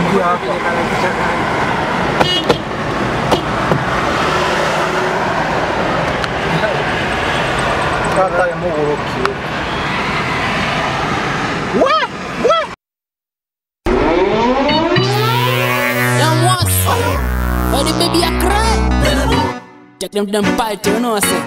kuingia hapa. Kata ya Mogoroki. What? Young ones, why the baby a cry? Check them pipe, you know what I say?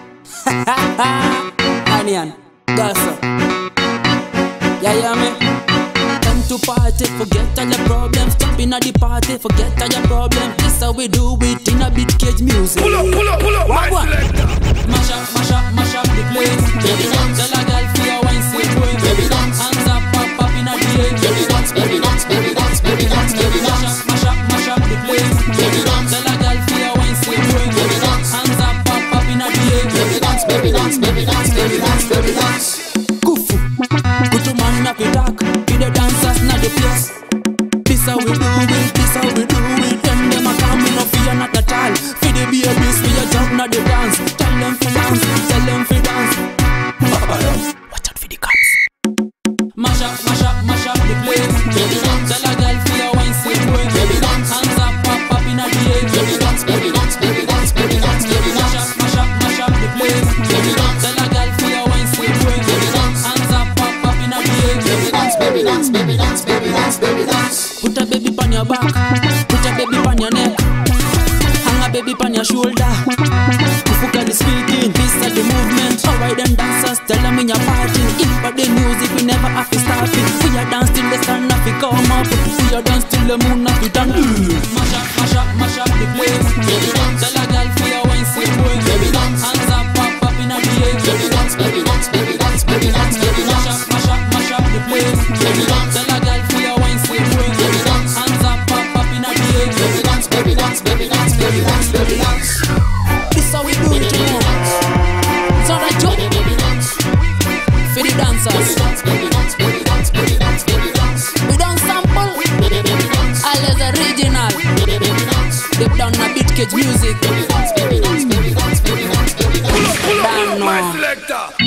Onion, Gaza. Yeah, me. Time to party, forget all your problems. Stop in at the party, forget all your problems. This how we do it in a big cage music. Pull up, my selector. Mash up the place. Baby dance, tell a girl for your wine sweet way. Baby dance, hands up, pop in a the air. Baby dance, baby dance, baby dance, baby dance, baby dance. Mash up the place. Baby dance, tell a girl for your wine sweet way. Baby dance, hands up, pop in a the air. Baby dance, baby dance, baby dance, baby dance, baby dance. Kufu, put your man up your dark. Be the dancers, not the place. This how we do it, this how we do it. Them a come, we no fear not at all. For the babies, we a jump not the dance. Tell them for dance, tell them for dance. Watch out for the cops. Mash up the place. Baby dance, tell a girl for your wine sweet way. Baby dance, hands up, pop in a the air. Baby dance, baby dance, baby dance, baby dance, baby dance. Mash up the place. Baby dance, tell a girl for your wine sweet way. Baby dance, hands up, pop in a the air. Baby dance, baby dance, baby dance, baby dance, baby dance. Put a baby on your back, put a baby on your neck, hang a baby on your shoulder. Focus is speaking, this is the movement. Alright, them dancers, tell them in your party. If for the music, we never have to stop it. We are dance till the sun have to come up. We are dance till the moon have to turn. Mash up the place. Baby dance, tell a girl for your wine sweet way. Baby dance, hands up, pop in a the air. Baby dance, baby dance, baby dance, baby dance, baby dance. Mash up the place. Baby dance, tell a girl for your wine sweet way. Baby dance, hands up, pop in a the air. Baby dance, baby dance, baby dance, baby dance, baby dance. This how we do it, you know. It's not a joke. For the dancers. We don't sample. Always original. They've done a bit cage music. Pull up, my selector.